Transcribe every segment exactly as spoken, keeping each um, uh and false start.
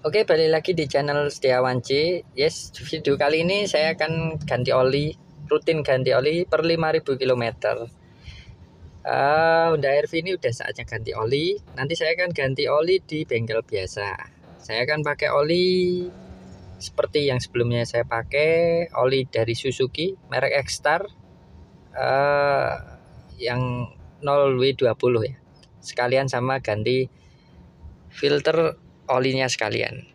Oke, balik lagi di channel Setiawan C. Yes, video kali ini saya akan ganti oli, rutin ganti oli per lima ribu kilometer. Uh, Honda R V ini udah saatnya ganti oli. Nanti saya akan ganti oli di bengkel biasa. Saya akan pakai oli seperti yang sebelumnya saya pakai, oli dari Suzuki merek X-Star uh, yang nol W dua puluh ya. Sekalian sama ganti filter olinya sekalian.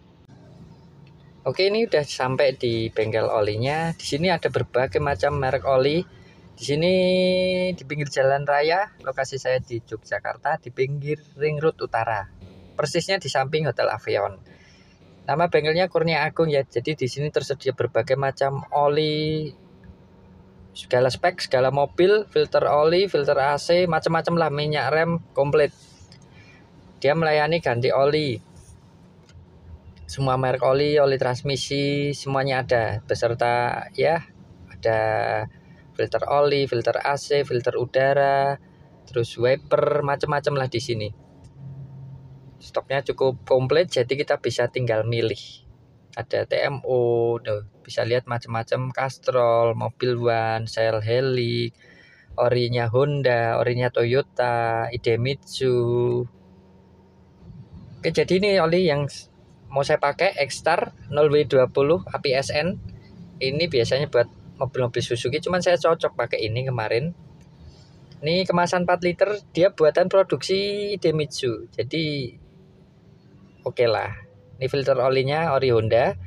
Oke, ini udah sampai di bengkel olinya. Di sini ada berbagai macam merek oli. Di sini di pinggir jalan raya, lokasi saya di Yogyakarta, di pinggir Ring Road Utara. Persisnya di samping Hotel Avion. Nama bengkelnya Kurnia Agung ya. Jadi di sini tersedia berbagai macam oli, segala spek, segala mobil, filter oli, filter A C, macam-macam lah, minyak rem komplit. Dia melayani ganti oli. Semua merek oli, oli transmisi, semuanya ada beserta ya, ada filter oli, filter A C, filter udara, terus wiper, macam-macam lah di sini. Stoknya cukup komplit, jadi kita bisa tinggal milih. Ada T M O, tuh, bisa lihat macam-macam, Castrol, Mobil One, Shell Helix, orinya Honda, orinya Toyota, Idemitsu. Oke, jadi ini oli yang mau saya pakai X-Star nol W dua puluh A P S N. Ini biasanya buat mobil-mobil Suzuki, cuman saya cocok pakai ini kemarin. Ini kemasan empat liter, dia buatan produksi Idemitsu. Jadi oke okay lah. Ini filter olinya ori Honda.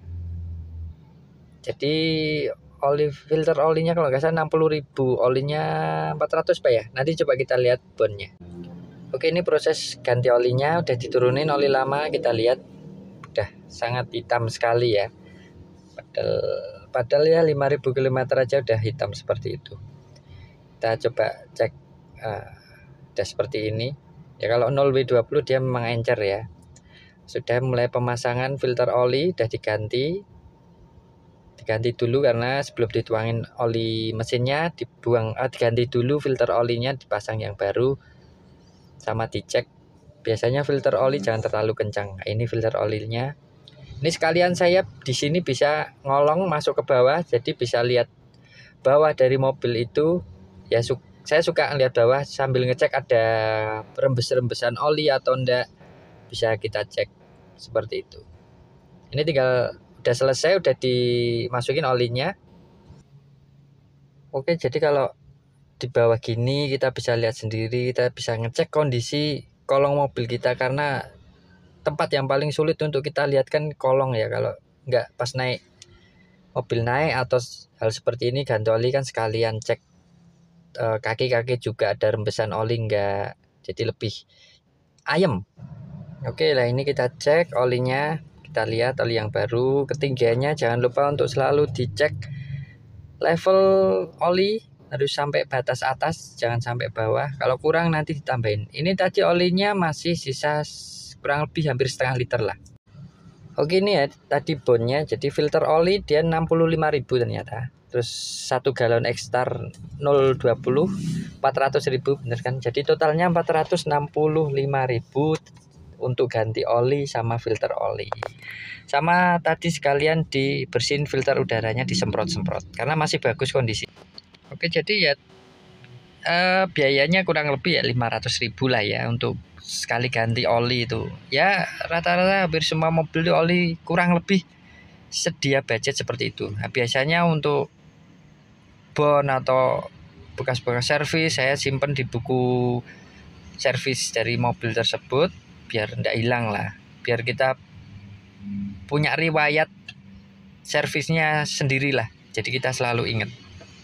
Jadi oli filter olinya kalau nggak salah enam puluh ribu, olinya empat ratus Pak ya. Nanti coba kita lihat bonnya. Oke, ini proses ganti olinya udah diturunin oli lama, kita lihat udah sangat hitam sekali ya. Padahal, padahal ya lima ribu kilometer aja udah hitam seperti itu. Kita coba cek, uh, udah seperti ini. Ya kalau nol W dua puluh dia memang encer ya. Sudah mulai pemasangan filter oli, udah diganti. Diganti dulu karena sebelum dituangin oli mesinnya dibuang, uh, diganti dulu filter olinya, dipasang yang baru. Sama dicek. Biasanya filter oli jangan terlalu kencang. Nah, ini filter olinya. Ini sekalian saya di sini bisa ngolong masuk ke bawah, jadi bisa lihat bawah dari mobil itu. Ya su saya suka lihat bawah sambil ngecek ada rembes-rembesan oli atau enggak, bisa kita cek seperti itu. Ini tinggal udah selesai, udah dimasukin olinya. Oke, jadi kalau di bawah gini kita bisa lihat sendiri, kita bisa ngecek kondisi kolong mobil kita, karena tempat yang paling sulit untuk kita lihat kan kolong ya. Kalau nggak pas naik mobil naik atau hal seperti ini ganti oli kan sekalian cek kaki-kaki e, juga ada rembesan oli enggak, jadi lebih ayem. Oke lah, ini kita cek olinya, kita lihat oli yang baru. Ketinggiannya jangan lupa untuk selalu dicek level oli, harus sampai batas atas, jangan sampai bawah. Kalau kurang nanti ditambahin. Ini tadi olinya masih sisa kurang lebih hampir setengah liter lah. Oke, ini ya tadi bonnya. Jadi filter oli dia enam puluh lima ribu ternyata. Terus satu galon X-Star nol dua puluh empat ratus ribu, bener kan? Jadi totalnya empat ratus enam puluh lima ribu untuk ganti oli sama filter oli. Sama tadi sekalian dibersihin filter udaranya, disemprot-semprot karena masih bagus kondisi. Oke, jadi ya eh, biayanya kurang lebih ya lima ratus ribu lah ya untuk sekali ganti oli itu. Ya rata-rata hampir semua mobil oli kurang lebih sedia budget seperti itu. Nah, biasanya untuk bon atau bekas-bekas servis saya simpen di buku servis dari mobil tersebut biar tidak hilang lah, biar kita punya riwayat servisnya sendirilah, jadi kita selalu ingat.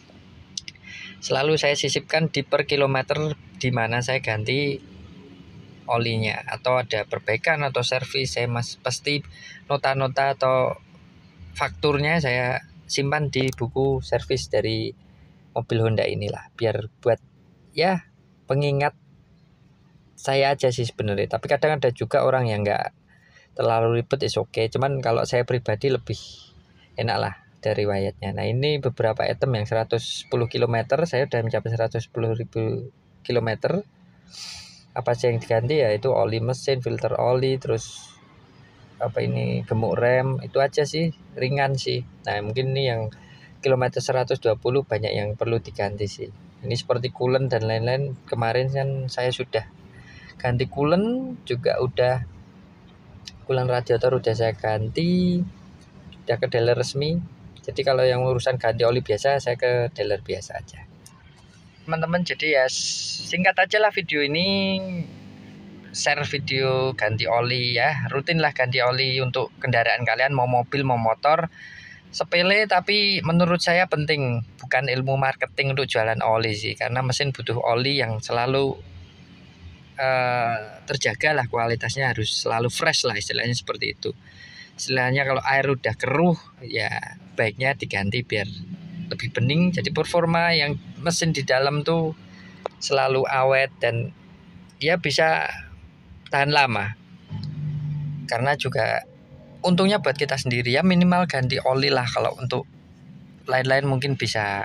Selalu saya sisipkan di per kilometer di mana saya ganti olinya, atau ada perbaikan atau servis, saya mas pasti nota-nota atau fakturnya saya simpan di buku servis dari mobil Honda inilah, biar buat ya pengingat saya aja sih sebenarnya. Tapi kadang ada juga orang yang nggak terlalu ribet, is oke. Cuman kalau saya pribadi lebih enak lah dari riwayatnya. Nah, ini beberapa item yang seratus sepuluh kilometer, saya udah mencapai seratus sepuluh ribu kilometer. Apa sih yang diganti ya, itu oli mesin, filter oli, terus apa ini gemuk rem, itu aja sih, ringan sih. Nah mungkin ini yang kilometer seratus dua puluh banyak yang perlu diganti sih. Ini seperti coolant dan lain-lain, kemarin kan saya sudah ganti coolant, juga udah coolant radiator udah saya ganti, udah ke dealer resmi. Jadi kalau yang urusan ganti oli biasa, saya ke dealer biasa aja teman-teman. Jadi ya singkat aja lah video ini, share video ganti oli ya, rutin lah ganti oli untuk kendaraan kalian, mau mobil mau motor. Sepele tapi menurut saya penting, bukan ilmu marketing untuk jualan oli sih, karena mesin butuh oli yang selalu uh, terjaga lah, kualitasnya harus selalu fresh lah, istilahnya seperti itu. Istilahnya kalau air udah keruh ya baiknya diganti biar lebih bening, jadi performa yang mesin di dalam tuh selalu awet dan ya bisa tahan lama. Karena juga untungnya buat kita sendiri ya, minimal ganti oli lah. Kalau untuk lain-lain mungkin bisa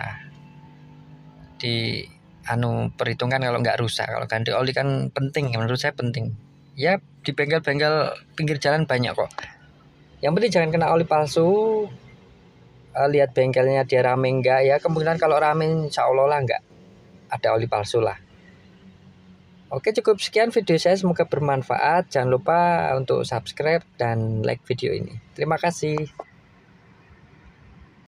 di anu perhitungan kalau nggak rusak. Kalau ganti oli kan penting, menurut saya penting. Ya di bengkel-bengkel pinggir jalan banyak kok. Yang penting jangan kena oli palsu. Uh, lihat bengkelnya dia rame enggak ya, kemungkinan kalau rame insya Allah lah enggak ada oli palsu lah. Oke, cukup sekian video saya, semoga bermanfaat. Jangan lupa untuk subscribe dan like video ini. Terima kasih.